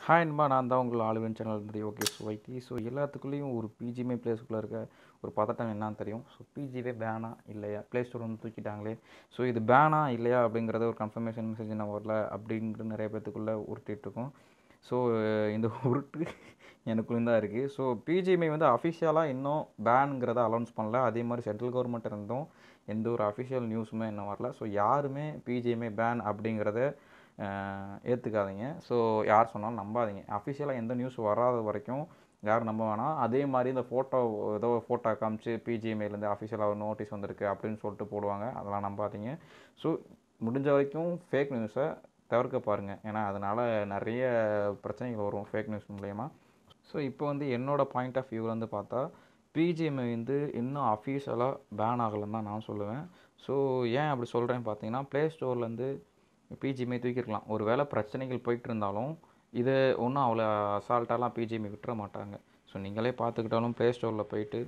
Hi அன்பா, நான் தான் உங்கள் ஆளுவன் சேனல் இருந்து ஓகே வைத்தி. ஸோ எல்லாத்துக்குள்ளேயும் ஒரு பிஜிஎம்ஐ ப்ளேஸ்க்குள்ளே இருக்க ஒரு பதட்டம் என்னன்னு தெரியும். ஸோ பிஜிவே பேனா இல்லையா, ப்ளே ஸ்டோர் வந்து தூக்கிட்டாங்களே, ஸோ இது பேனா இல்லையா அப்படிங்கிறத ஒரு கன்ஃபர்மேஷன் மெசேஜ் என்ன வரல அப்படிங்கிறது நிறைய பேத்துக்குள்ளே உருட்டிகிட்ருக்கோம். ஸோ இந்த உருட்டு எனக்குள்ளேயும் தான் இருக்குது. ஸோ பிஜிஎம்ஐ வந்து அஃபிஷியலாக இன்னும் பேனுங்கிறத அனௌன்ஸ் பண்ணல. அதே மாதிரி சென்ட்ரல் கவர்மெண்ட் இருந்தும் எந்த ஒரு அஃபிஷியல் நியூஸுமே இன்னும் வரல. ஸோ யாருமே பிஜிஎம்ஐ பேன் அப்படிங்கிறத ஏற்றுக்காதீங்க. ஸோ யார் சொன்னாலும் நம்பாதீங்க. அஃபிஷியலாக எந்த நியூஸ் வராத வரைக்கும் யாரும் நம்ப வேணாம். அதே மாதிரி இந்த ஃபோட்டோ ஏதோ ஃபோட்டோ காமிச்சு பிஜிஎம்ஐலேருந்து அஃபிஷியலாக ஒரு நோட்டீஸ் வந்திருக்கு அப்படின்னு சொல்லிட்டு போடுவாங்க. அதெல்லாம் நம்பாதீங்க. ஸோ முடிஞ்ச வரைக்கும் ஃபேக் நியூஸை தவிர்க்க பாருங்கள். ஏன்னா அதனால் நிறைய பிரச்சனைகள் வரும் ஃபேக் நியூஸ் மூலயமா. ஸோ இப்போ வந்து என்னோடய பாயிண்ட் ஆஃப் வியூவில் வந்து பார்த்தா பிஜிஎம்ஐ வந்து இன்னும் அஃபிஷியலாக பேன் ஆகலைன்னு தான் நான் சொல்லுவேன். ஸோ ஏன் அப்படி சொல்கிறேன்னு பார்த்தீங்கன்னா, ப்ளே ஸ்டோர்லேருந்து பிஜிஎம்ஐ தூக்கியிருக்கலாம். ஒரு வேளை பிரச்சனைகள் போயிட்டு இருந்தாலும் இதை ஒன்றும் அவ்வளோ அசால்ட்டாலாம் பிஜிஎம்ஐ விட்டுற மாட்டாங்க. ஸோ நீங்களே பார்த்துக்கிட்டாலும் ப்ளே ஸ்டோரில் போயிட்டு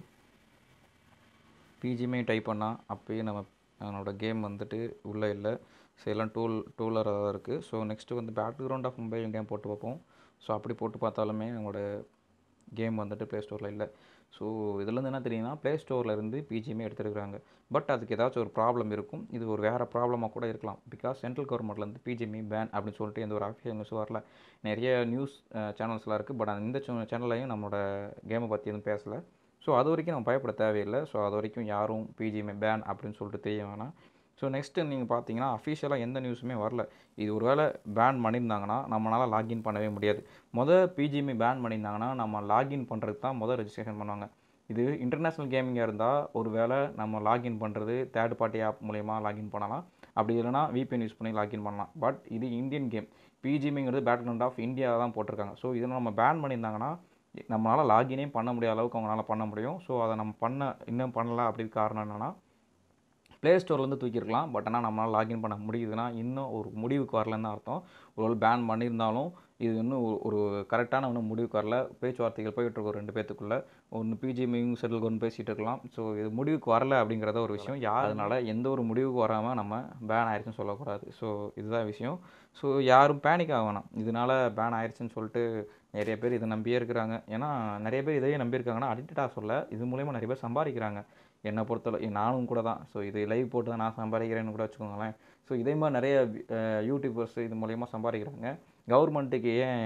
பிஜிஎம்ஐ டைப் பண்ணால் அப்போயே நம்மளோட கேம் வந்துட்டு உள்ளே இல்லை. ஸோ எல்லாம் டூலராக தான் இருக்குது. ஸோ நெக்ஸ்ட்டு வந்து பேக்ரவுண்ட் ஆஃப் மொபைல் கேம் போட்டு பார்ப்போம். ஸோ அப்படி போட்டு பார்த்தாலுமே நம்மளோட கேம் வந்துட்டு ப்ளே ஸ்டோரில் இல்லை. ஸோ இதுலேருந்து என்ன தெரியும்னா, ப்ளே ஸ்டோரில் இருந்து பிஜிஎம்ஐ எடுத்துருக்குறாங்க. பட் அதுக்கு ஏதாச்சும் ஒரு ப்ராப்ளம் இருக்கும். இது ஒரு வேறு ப்ராப்ளமாக கூட இருக்கலாம். பிகாஸ் சென்ட்ரல் கவர்மெண்ட்லேருந்து பிஜிஎம்ஐ பேன் அப்படின்னு சொல்லிட்டு எந்த ஒரு அஃபிஷியல் நியூஸும் வரல. நிறைய நியூஸ் சேனல்ஸ்லாம் இருக்குது. பட் இந்த சேனல்லையும் நம்மளோட கேமை பற்றி எதுவும் பேசலை. ஸோ அது வரைக்கும் நம்ம பயப்பட தேவையில்லை. ஸோ அது வரைக்கும் யாரும் பிஜிஎம்ஐ பேன் அப்படின்னு சொல்லிட்டு தெரிய வேணாம். ஸோ நெக்ஸ்ட்டு நீங்கள் பார்த்தீங்கன்னா, அஃபிஷியலாக எந்த நியூஸுமே வரல. இது ஒரு வேளை பேன் பண்ணியிருந்தாங்கன்னா நம்மளால் லாகின் பண்ணவே முடியாது. பிஜிஎம்ஐ பேன் பண்ணியிருந்தாங்கன்னா நம்ம லாகின் பண்ணுறதுக்கு தான் ரெஜிஸ்ட்ரேஷன் பண்ணுவாங்க. இது இன்டர்நேஷ்னல் கேமிங்காக இருந்தால் ஒரு வேளை நம்ம லாகின் பண்ணுறது தேர்ட் பார்ட்டி ஆப் மூலயமா லாகின் பண்ணலாம். அப்படி இல்லைனா விபிஎன் யூஸ் பண்ணி லாகின் பண்ணலாம். பட் இது இந்தியன் கேம். பிஜிஎம்ஐங்கிறது பேக்ரவுண்ட் ஆஃப் இந்தியா தான் போட்டிருக்காங்க. ஸோ இதை நம்ம பேன் பண்ணியிருந்தாங்கன்னா நம்மளால் லாகினே பண்ண முடியாத அளவுக்கு அவங்களால பண்ண முடியும். ஸோ அதை நம்ம இன்னும் பண்ணல அப்படின்னு காரணம் என்னென்னா, ப்ளே ஸ்டோர்லேருந்து தூக்கியிருக்கலாம். பட் ஆனால் நம்மளால் லாகின் பண்ண முடியுதுன்னா இன்னும் ஒரு முடிவுக்கு வரலன்னு அர்த்தம். ஒரு பேன் பண்ணியிருந்தாலும் இது இன்னும் ஒரு கரெக்டான இன்னும் முடிவுக்கு வரல. பேச்சுவார்த்தைகள் போயிட்டுருக்கோம் 2 பேத்துக்குள்ளே. ஒன்று பிஜிஎம்ஐயும் செட்டில் கவர்மெண்ட் பேசிகிட்டு இருக்கலாம். ஸோ இது முடிவுக்கு வரல அப்படிங்கிறத ஒரு விஷயம். அதனால் எந்த ஒரு முடிவுக்கு வராமல் நம்ம பேன் ஆயிடுச்சுன்னு சொல்லக்கூடாது. ஸோ இதுதான் விஷயம். ஸோ யாரும் பேனிக் ஆக வேணாம். இதனால் பேன் ஆயிடுச்சுன்னு சொல்லிட்டு நிறைய பேர் இதை நம்பியே இருக்கிறாங்க. ஏன்னா நிறைய பேர் இதையே நம்பியிருக்காங்கன்னா அடிக்டடாக சொல்ல, இது மூலயமா நிறைய பேர் சம்பாதிக்கிறாங்க. என்னை பொறுத்தவரை நானும் கூட தான். ஸோ இது லைவ் போட்டு தான் நான் சம்பாதிக்கிறேன்னு கூட வச்சுக்கோங்களேன். ஸோ இதே மாதிரி நிறைய யூடியூபர்ஸ் இது மூலயமா சம்பாதிக்கிறாங்க. கவர்மெண்ட்டுக்கு ஏன்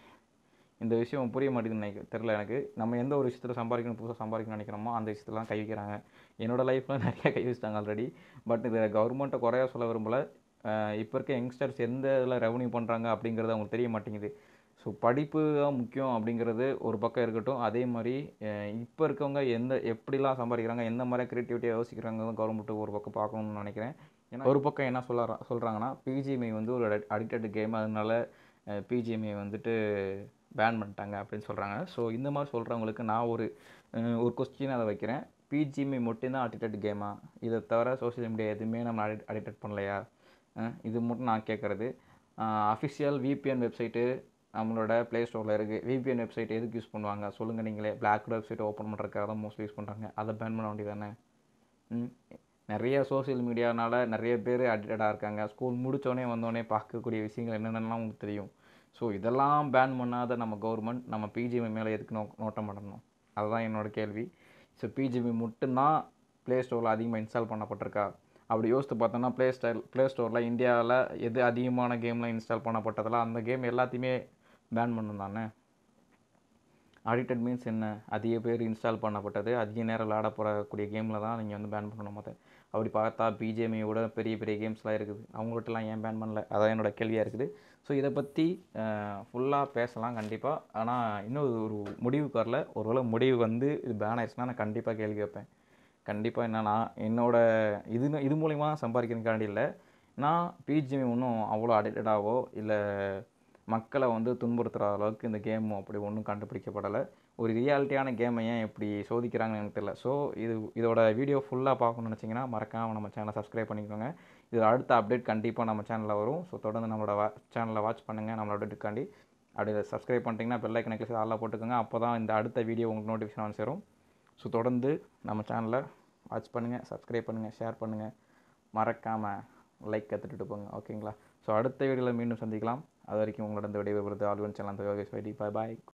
இந்த விஷயம் புரிய மாட்டேங்குதுன்னு தெரில எனக்கு. நம்ம எந்த ஒரு விஷயத்தில் புதுசாக சம்பாதிக்கணும்னு நினைக்கிறோமோ அந்த விஷயத்தெல்லாம் கை வைக்கிறாங்க. என்னோடய லைஃப்பில் நிறைய கை வச்சிட்டாங்க ஆல்ரெடி. பட் இதை கவர்மெண்ட்டை குறையா சொல்ல விரும்பலை. இப்போ இருக்க யங்ஸ்டர்ஸ் எந்த இதில் ரெவன்யூ பண்ணுறாங்க அப்படிங்கிறது அவங்களுக்கு தெரிய மாட்டேங்குது. ஸோ படிப்பு தான் முக்கியம் அப்படிங்கிறது ஒரு பக்கம் இருக்கட்டும். அதே மாதிரி இப்போ இருக்கவங்க எப்படிலாம் சம்பாதிக்கிறாங்க, எந்த மாதிரி க்ரியேட்டிவிட்டியாக யோசிக்கிறாங்க கவர்மெண்ட்டு ஒரு பக்கம் பார்க்கணும்னு நினைக்கிறேன். ஏன்னா ஒரு பக்கம் என்ன சொல்கிறாங்கன்னா, பிஜிஎம்ஐ வந்து ஒரு அடிக்டட் கேம், அதனால பிஜிஎம்ஐ வந்துட்டு பேன் பண்ணிட்டாங்க அப்படின்னு சொல்கிறாங்க. ஸோ இந்த மாதிரி சொல்கிறவங்களுக்கு நான் ஒரு கொஸ்டின் அதை வைக்கிறேன். பிஜிஎம்ஐ மட்டும்தான் அடிக்டட் கேமா? இதை தவிர சோஷியல் மீடியா எதுவுமே நம்ம அடிக்டட் பண்ணலையா? இது மட்டும் நான் கேட்குறது. அஃபிஷியல் விபிஎன் வெப்சைட்டு நம்மளோட ப்ளே ஸ்டோரில் இருக்குது. விபிஎன் வெப்சைட் எதுக்கு யூஸ் பண்ணுவாங்க சொல்லுங்கள் நீங்களே. பிளாக் வெப்சைட் ஓப்பன் பண்ணுறதுக்காக தான் மோஸ்ட்லி யூஸ் பண்ணுறாங்க. அதை பேன் பண்ண வேண்டியதானே? நிறைய சோஷியல் மீடியானால் நிறைய பேர் அடிக்டடாக இருக்காங்க. ஸ்கூல் முடித்தோடனே வந்தோடனே பார்க்கக்கூடிய விஷயங்கள் என்னென்னலாம் உங்களுக்கு தெரியும். ஸோ இதெல்லாம் பேன் பண்ணாத நம்ம கவர்மெண்ட் நம்ம பிஜிஎம்ஐ மேலே எதுக்கு நோட்டம் பண்ணணும்? அதுதான் என்னோடய கேள்வி. ஸோ பிஜிஎம்ஐ மட்டும்தான் ப்ளே ஸ்டோரில் அதிகமாக இன்ஸ்டால் பண்ணப்பட்டிருக்கா? அப்படி யோசித்து பார்த்தோன்னா ப்ளே ஸ்டோரில் இந்தியாவில் எது அதிகமான கேம்லாம் இன்ஸ்டால் பண்ணப்பட்டதில் அந்த கேம் எல்லாத்தையுமே பேன் பண்ணணும் தானே? அடிக்டட் மீன்ஸ் என்ன? அதிக பேர் இன்ஸ்டால் பண்ணப்பட்டது, அதிக நேரம் விளையாடப்படக்கூடிய கேமில் தான் நீங்கள் வந்து பேன் பண்ணணும். அப்படி பார்த்தா பிஜிஎம்ஐயோட பெரிய பெரிய கேம்ஸ்லாம் இருக்குது. அவங்கள்ட்டலாம் ஏன் பேன் பண்ணல? அதான் என்னோடய கேள்வியாக இருக்குது. ஸோ இதை பற்றி ஃபுல்லாக பேசலாம் கண்டிப்பாக. ஆனால் இன்னும் ஒரு முடிவுக்கு வரல. ஒருவேளை முடிவு வந்து இது பேன் ஆயிடுச்சுன்னா நான் கண்டிப்பாக கேள்வி கேட்பேன். கண்டிப்பாக என்னன்னா இது மூலிமா சம்பாதிக்கிறதுக்காண்டி இல்லை. நான் பிஜிஎம்ஐ ஒன்றும் அவ்வளோ அடிக்டடாகவோ இல்லை மக்களை வந்து துன்புறுத்துகிற அளவுக்கு இந்த கேம் அப்படி ஒன்றும் கண்டுபிடிக்கப்படலை. ஒரு ரியாலிட்டியான கேமை ஏன் இப்படி சோதிக்கிறாங்கன்னு எனக்கு தெரியல. ஸோ இதோட வீடியோ ஃபுல்லாக பார்க்கணுன்னு நினச்சிங்கன்னா மறக்காமல் நம்ம சேனலை சப்ஸ்கிரைப் பண்ணிக்கோங்க. இது அடுத்த அப்டேட் கண்டிப்பாக நம்ம சேனலில் வரும். ஸோ தொடர்ந்து நம்மளோட சேனலை வாட்ச் பண்ணுங்கள். நம்மளோட அப்டேட்டுக்காண்டி அப்படி சப்ஸ்கிரைப் பண்ணிட்டீங்கன்னா பெல் ஐக்கனை கிளிக் செய்து ஆல்ல போட்டுக்கோங்க. அப்போ தான் இந்த அடுத்த வீடியோ உங்களுக்கு நோட்டிஃபிகேஷன் வந்து சேரும். ஸோ தொடர்ந்து நம்ம சேனலை வாட்ச் பண்ணுங்கள், சப்ஸ்கிரைப் பண்ணுங்கள், ஷேர் பண்ணுங்கள். மறக்காமல் லைக் கற்றுட்டு போங்க. ஓகேங்களா? ஸோ அடுத்த வீடியோவில் மீண்டும் சந்திக்கலாம். அது வரைக்கும் உங்களோட இந்த விடைபெறுவது ஆல்வன் சேனல் பாய் பாய்.